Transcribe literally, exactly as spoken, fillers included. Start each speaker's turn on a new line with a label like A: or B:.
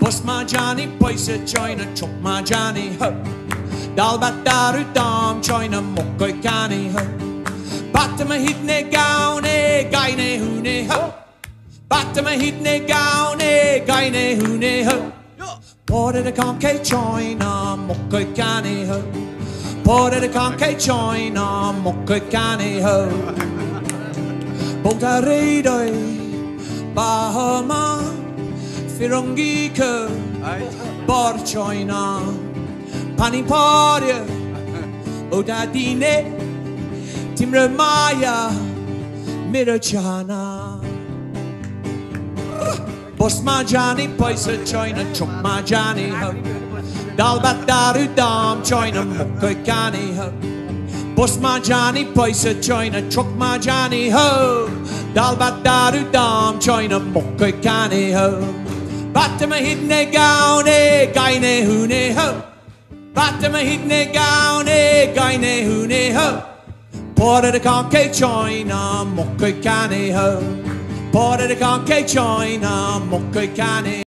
A: Bus ma Johnny, paisa China, truck ma Johnny, ho. Dal bat daru dam, China, mokoi kani, ho. Batama hitne gaune, gaine hune, ho. Batama hitne gaune, gaine hune, ho. Porta de conke China, mokoi kani, ho. Porta de conke China, mokoi kani, ho. Bota reidoi, Bahama, Firongika, Bar China, Paniparia, Odadine, Timremaya, Mirachana. Bus ma Johnny, paisa China, truck ma Johnny, ho. Dalbat daru dam, China, mokoi kani, ho. Bus ma Johnny, paisa China, truck ma Johnny, ho. Dalbat daru dam, China, mokoi kani, ho. Batama hitne gaune, gaine hune, ho. Batama hitne gaune, gaine hune, ho. Porta de conke China, mokoi kani, ho. Porta de conke China, mokoi kani.